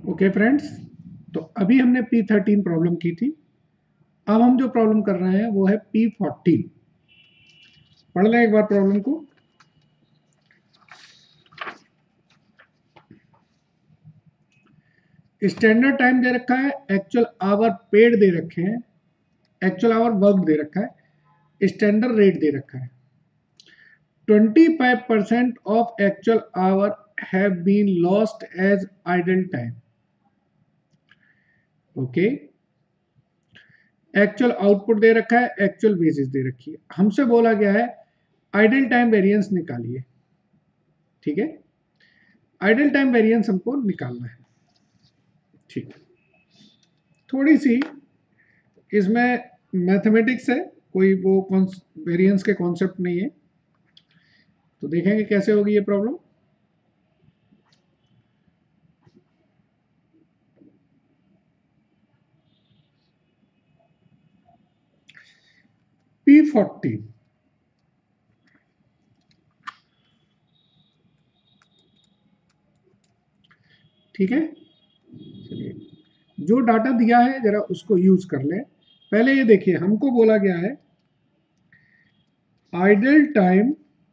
Okay friends, तो अभी हमने P13 प्रॉब्लम की थी। अब हम जो प्रॉब्लम कर रहे हैं वो है P14। पढ़ लें एक बार प्रॉब्लम को। स्टैंडर्ड टाइम दे रखा है, एक्चुअल आवर पेड दे रखे हैं, एक्चुअल आवर वर्क दे रखा है, स्टैंडर्ड रेट दे रखा है। 25% of actual hour have been lost as idle time. Okay, actual output दे रखा है, एक्चुअल वेजेस दे रखी है। हमसे बोला गया है आइडल टाइम वेरिएंस निकालिए। ठीक है, आइडल टाइम वेरिएंस हमको निकालना है। ठीक, थोड़ी सी इसमें मैथमेटिक्स है, कोई वो वेरिएंस के कॉन्सेप्ट नहीं है। तो देखेंगे कैसे होगी ये प्रॉब्लम। P40, ठीक है। चलिए, जो डाटा दिया है जरा उसको यूज कर ले। पहले ये देखिए, हमको बोला गया है आइडल टाइम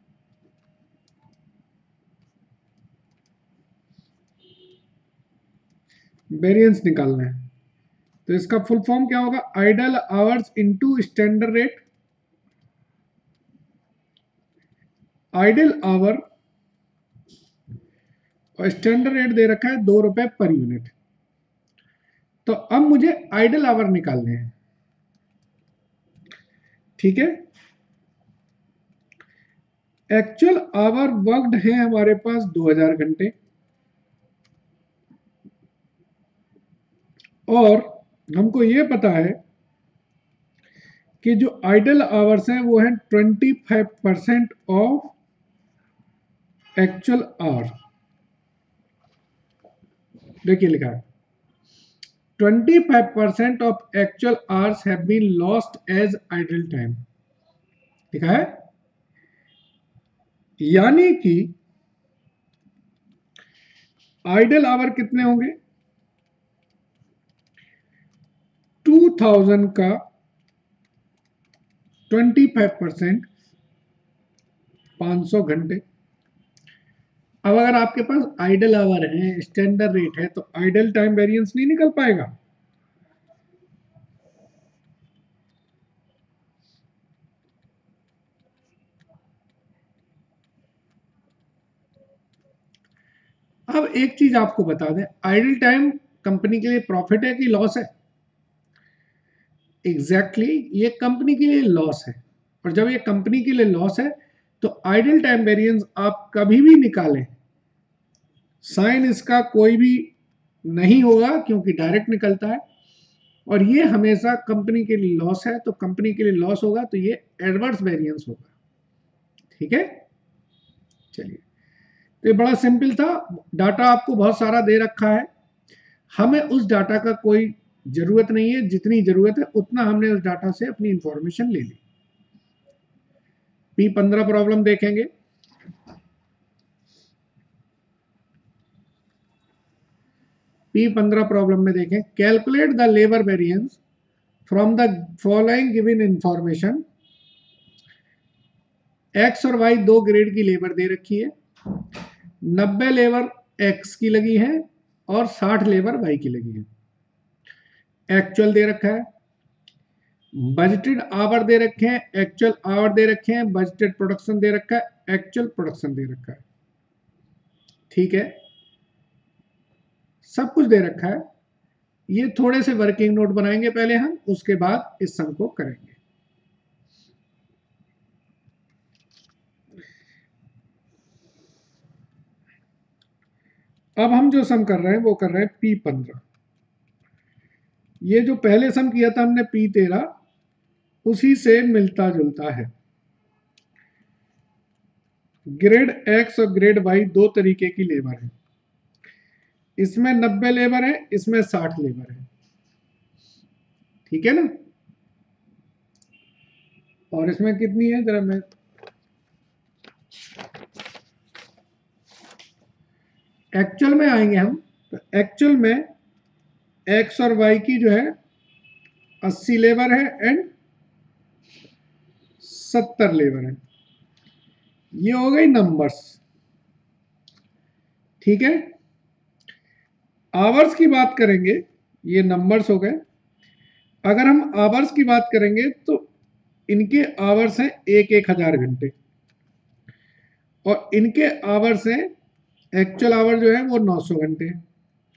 वेरिएंस निकालना है। तो इसका फुल फॉर्म क्या होगा? Idle hours into standard rate. Idle hour और स्टैंडर्ड रेट दे रखा है 2 रुपए पर यूनिट। तो अब मुझे आइडल आवर निकालने हैं। ठीक है, एक्चुअल आवर वर्कड है हमारे पास 2000 घंटे, और हमको ये पता है कि जो आइडल आवर्स हैं वो हैं 25% ऑफ एक्चुअल आवर। देखिए लिखा है 25% of actual hours have been lost as idle time. लिखा है यानी कि आइडल आवर कितने होंगे? 2000 का 25%, 500 घंटे। अब अगर आपके पास आइडल आवर है, स्टैंडर्ड रेट है, तो आइडल टाइम वेरिएंस नहीं निकल पाएगा। अब एक चीज आपको बता दें, आइडल टाइम कंपनी के लिए प्रॉफिट है कि लॉस है? एग्जैक्टली ये कंपनी के लिए लॉस है। और जब ये कंपनी के लिए लॉस है तो आइडल टाइम वेरिएंस आप कभी भी निकालें, साइन इसका कोई भी नहीं होगा क्योंकि डायरेक्ट निकलता है। और ये हमेशा कंपनी के लिए लॉस है, तो कंपनी के लिए लॉस होगा तो ये एडवर्स वेरिएंस होगा। ठीक है, चलिए, तो ये बड़ा सिंपल था। डाटा आपको बहुत सारा दे रखा है, हमें उस डाटा का कोई जरूरत नहीं है, जितनी जरूरत है उतना हमने उस डाटा से अपनी इंफॉर्मेशन ले ली। P15 प्रॉब्लम देखेंगे। P15 प्रॉब्लम में देखें, calculate the labour variance from the following given information. X और वाई दो ग्रेड की लेबर दे रखी है, 90 लेबर एक्स की लगी है और 60 लेबर वाई की लगी है। एक्चुअल दे रखा है, बजटेड आवर दे रखे हैं, एक्चुअल आवर दे रखे हैं, बजटेड प्रोडक्शन दे रखा है, एक्चुअल प्रोडक्शन दे रखा है। ठीक है, सब कुछ दे रखा है। ये थोड़े से वर्किंग नोट बनाएंगे पहले हम, उसके बाद इस सम को करेंगे। अब हम जो सम कर रहे हैं वो कर रहे हैं P15। ये जो पहले सम किया था हमने P13, उसी से मिलता जुलता है। ग्रेड एक्स और ग्रेड वाई दो तरीके की लेबर है, इसमें 90 लेबर है, इसमें 60 लेबर है। ठीक है ना? और इसमें कितनी है जरा मैं, एक्चुअल में आएंगे हम, तो एक्चुअल में एक्स और वाई की जो है 80 लेबर है एंड 70 लेबर है। ये हो गई नंबर्स, ठीक है। आवर्स की बात करेंगे, ये नंबर्स हो गए। अगर हम आवर्स की बात करेंगे तो इनके आवर्स हैं 1,000 घंटे, और इनके आवर्स हैं, एक्चुअल आवर जो है वो 900 घंटे है,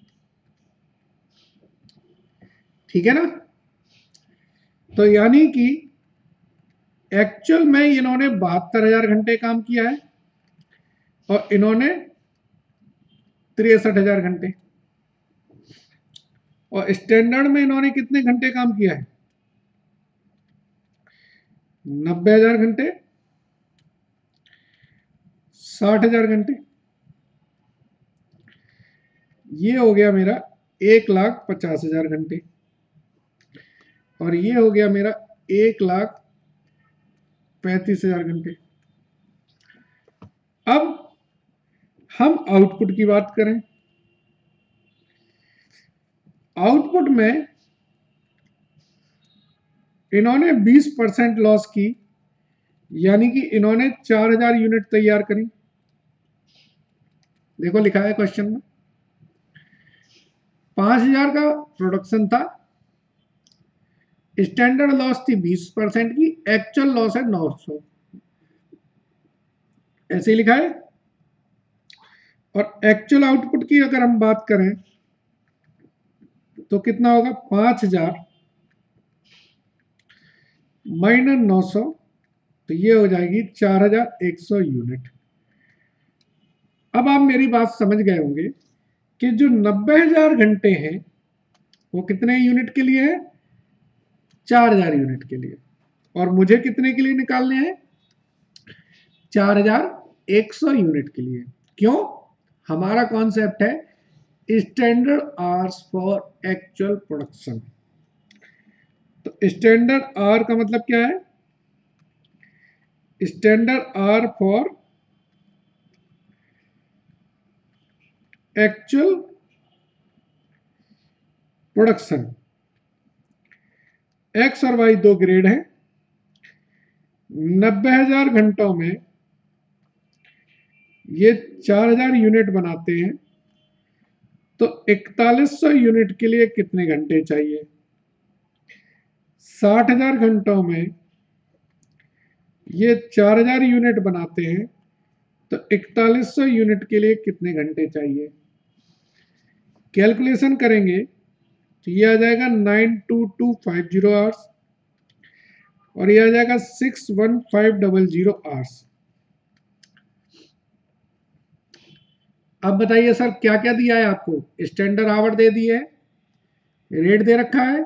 ठीक है ना। तो यानी कि एक्चुअल में इन्होंने 72,000 घंटे काम किया है और इन्होंने 63,000 घंटे, और स्टैंडर्ड में इन्होंने कितने घंटे काम किया है? 90,000 घंटे, 60,000 घंटे। ये हो गया मेरा 1,50,000 घंटे, और ये हो गया मेरा 1,35,000 घंटे। अब हम आउटपुट की बात करें। आउटपुट में इन्होंने 20% लॉस की, यानी कि इन्होंने 4,000 यूनिट तैयार करी। देखो लिखा है क्वेश्चन में 5,000 का प्रोडक्शन था, स्टैंडर्ड लॉस थी 20% की, एक्चुअल लॉस है 900, ऐसे ही लिखा है। और एक्चुअल आउटपुट की अगर हम बात करें तो कितना होगा? 5,000 माइनस 900, तो ये हो जाएगी 4,100 यूनिट। अब आप मेरी बात समझ गए होंगे कि जो 90,000 घंटे हैं वो कितने यूनिट के लिए है? 4,000 यूनिट के लिए। और मुझे कितने के लिए निकालने हैं? 4,100 यूनिट के लिए। क्यों? हमारा कॉन्सेप्ट है standard hours for actual production. तो स्टैंडर्ड आवर का मतलब क्या है? Standard hour for actual production. X और वाई दो ग्रेड हैं। 90,000 घंटों में ये 4,000 यूनिट बनाते हैं, तो 4100 यूनिट के लिए कितने घंटे चाहिए? 60,000 घंटों में ये 4,000 यूनिट बनाते हैं, तो 4100 यूनिट के लिए कितने घंटे चाहिए? कैलकुलेशन करेंगे तो ये आ जाएगा 92250 आवर्स, और ये आ जाएगा 61500 आवर्स। अब बताइए सर क्या क्या दिया है आपको? स्टैंडर्ड आवर दे दिए है, रेट दे रखा है,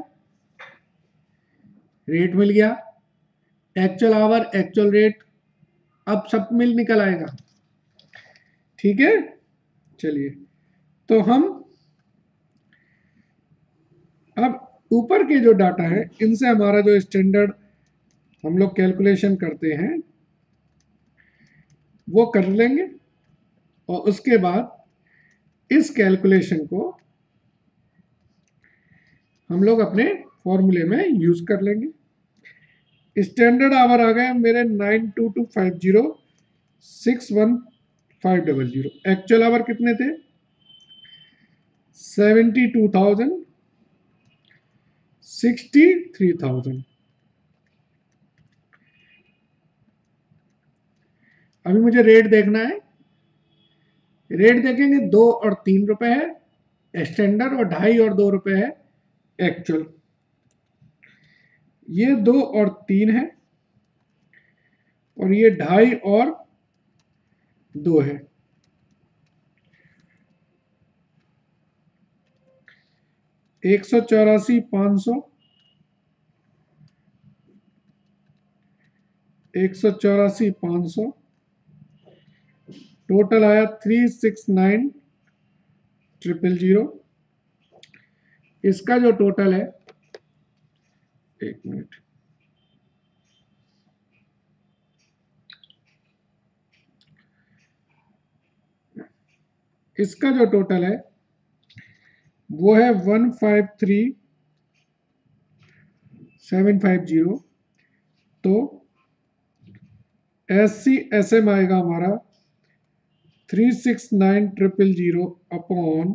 रेट मिल गया, एक्चुअल आवर, एक्चुअल रेट, अब सब मिल निकल आएगा, ठीक है। चलिए, तो हम अब ऊपर के जो डाटा है इनसे हमारा जो स्टैंडर्ड हम लोग कैलकुलेशन करते हैं वो कर लेंगे, और उसके बाद इस कैलकुलेशन को हम लोग अपने फॉर्मूले में यूज कर लेंगे। स्टैंडर्ड आवर आ गए मेरे 92250 61500। एक्चुअल आवर कितने थे? 72,000 63,000। अभी मुझे रेट देखना है। रेट देखेंगे 2 और 3 रुपए है स्टैंडर्ड, और 2.5 और 2 रुपए है एक्चुअल। ये 2 और 3 है, और ये 2.5 और 2 है। 184,500, 184,500, टोटल आया 369,000। इसका जो टोटल है, एक मिनट, इसका जो टोटल है वो है 153750। तो SCSM आएगा हमारा 369000 अपॉन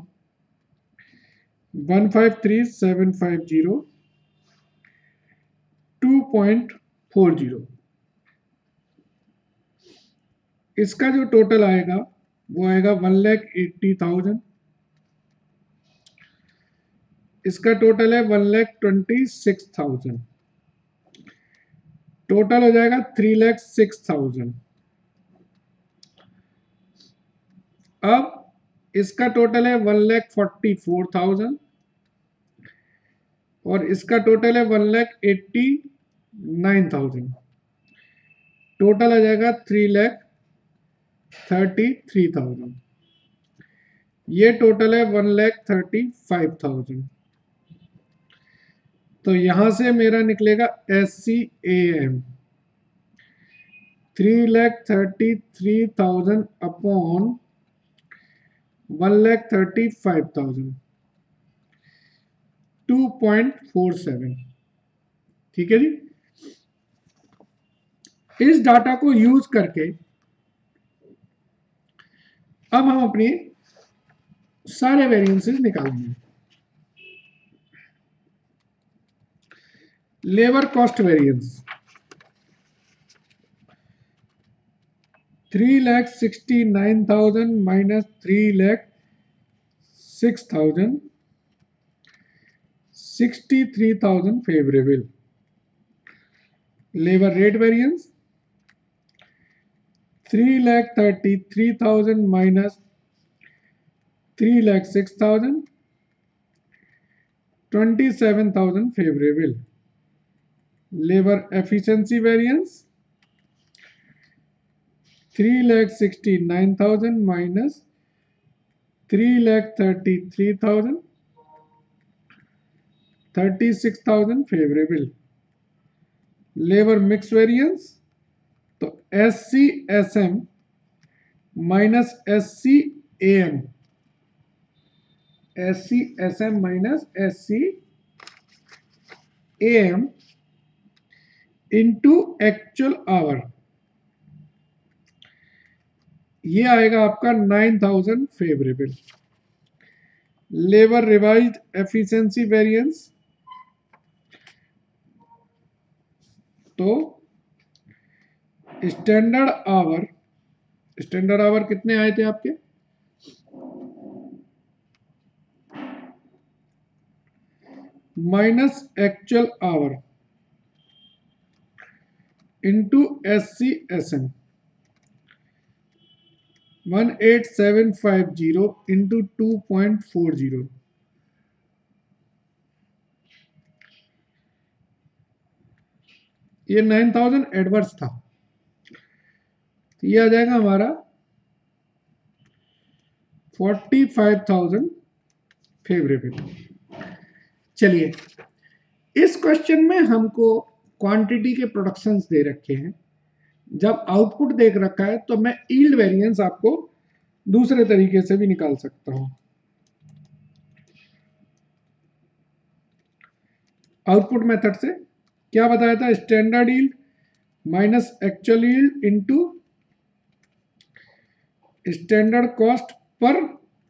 153750 2.40। इसका जो टोटल आएगा वो आएगा 1,80,000। इसका टोटल है 1,26,000। टोटल हो जाएगा 3,06,000। अब इसका टोटल है 1,44,000 और इसका टोटल है 1,89,000। टोटल आ जाएगा 3,33,000। ये टोटल है 1,35,000। तो यहां से मेरा निकलेगा SCAM 3,33,000 अपॉन 1,35,000 2.47। ठीक है जी। इस डाटा को यूज करके अब हम अपनी सारे वेरिएंसेस निकालेंगे। Labour cost variance 3,69,000 minus 3,06,000 63,000 favourable. Labour rate variance 3,33,000 minus 3,06,000 27,000 favourable. Labour efficiency variance 3,69,000 minus 3,33,000 36,000 favourable. Labour mix variance तो SCSM minus SCAM SCSM minus SCAM into actual hour, ये आएगा आपका 9,000 favourable. Labour revised efficiency variance तो standard hour कितने आए थे आपके? Minus actual hour into SCSM 18750 into 2.40। ये 9,000 एडवर्स था, तो ये आ जाएगा हमारा 45,000 फेवरेबल। चलिए, इस क्वेश्चन में हमको क्वांटिटी के प्रोडक्शंस दे रखे हैं। जब आउटपुट देख रखा है तो मैं यील्ड वेरिएंस आपको दूसरे तरीके से भी निकाल सकता हूं। आउटपुट मेथड से क्या बताया था? Standard yield minus actual yield into standard cost per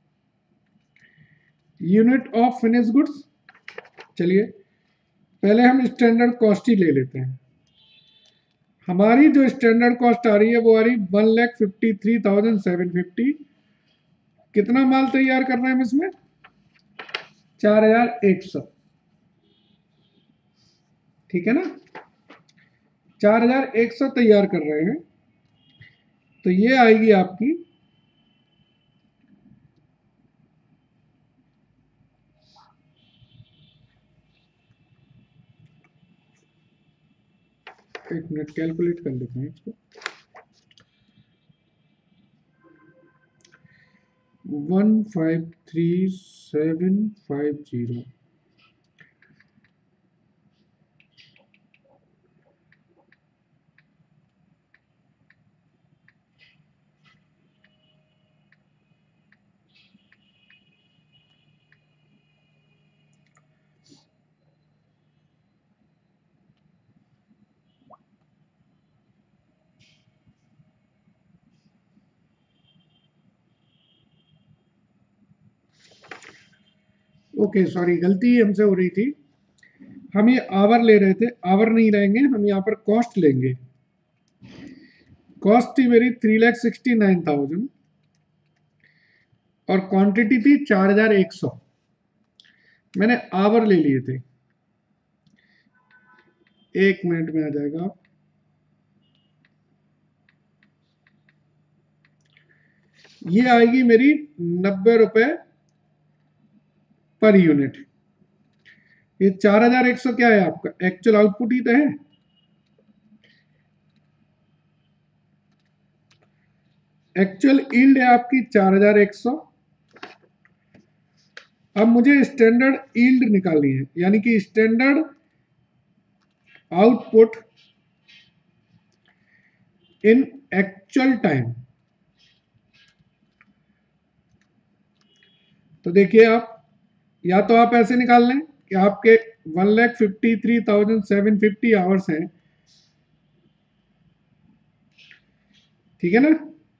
unit of finish goods. चलिए, पहले हम स्टैंडर्ड कॉस्ट ही ले लेते हैं। हमारी जो स्टैंडर्ड कॉस्ट आ रही है वो आ रही 1,53,750। कितना माल तैयार कर रहे हैं हम इसमें? 4,100। ठीक है ना, 4,100 तैयार कर रहे हैं। तो ये आएगी आपकी एक मिनट कैलकुलेट कर लेते हैं इसको। 153,750 ओके सॉरी, गलती हमसे हो रही थी। हम ये आवर ले रहे थे, आवर नहीं लेंगे, हम यहाँ पर कॉस्ट लेंगे। कॉस्ट थी मेरी 3,69,000 और क्वांटिटी थी 4,100। मैंने आवर ले लिए थे। 1 मिनट में आ जाएगा। ये आएगी मेरी 90 रुपए पर यूनिट। ये 4,100 क्या है आपका एक्चुअल आउटपुट ही तो है। एक्चुअल यील्ड है आपकी 4,100। अब मुझे स्टैंडर्ड यील्ड निकालनी है, यानी कि standard output in actual time. तो देखिए आप, या तो आप ऐसे निकाल लें कि आपके 1,53,750 आवर्स हैं, ठीक है ना।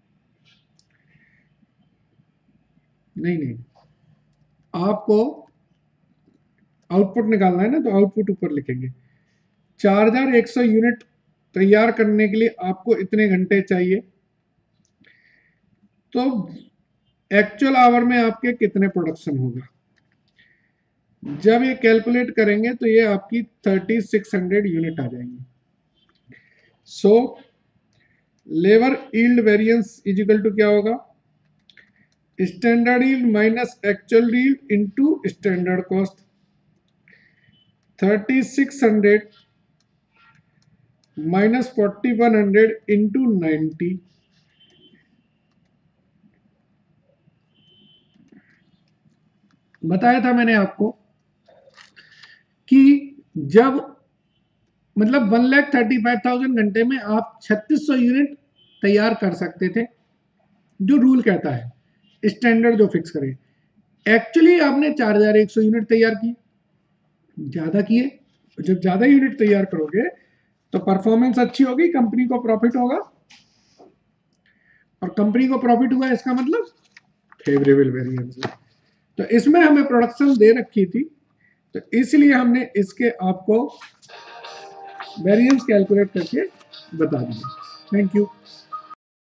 नहीं नहीं, आपको आउटपुट निकालना है ना, तो आउटपुट ऊपर लिखेंगे। 4,100 यूनिट तैयार करने के लिए आपको इतने घंटे चाहिए, तो एक्चुअल आवर में आपके कितने प्रोडक्शन होगा। जब ये कैलकुलेट करेंगे तो ये आपकी 3,600 यूनिट आ जाएंगी। So labour yield variance is equal to क्या होगा, standard yield minus actual yield into standard cost. 3,600 minus 4,100 into 90। बताया था मैंने आपको कि जब मतलब 1,35,000 घंटे में आप 3,600 यूनिट तैयार कर सकते थे, जो रूल कहता है, स्टैंडर्ड जो फिक्स करे। एक्चुअली आपने 4,100 यूनिट तैयार की, ज्यादा किए। जब ज्यादा यूनिट तैयार करोगे तो परफॉर्मेंस अच्छी होगी, कंपनी को प्रॉफिट होगा, और कंपनी को प्रॉफिट हुआ इसका मतलब फेवरेबल वेरिएंस है। तो इसमें हमें प्रोडक्शन दे रखी थी, तो इसलिए हमने इसके आपको वेरिएंस कैलकुलेट करके बता दिया। Thank you.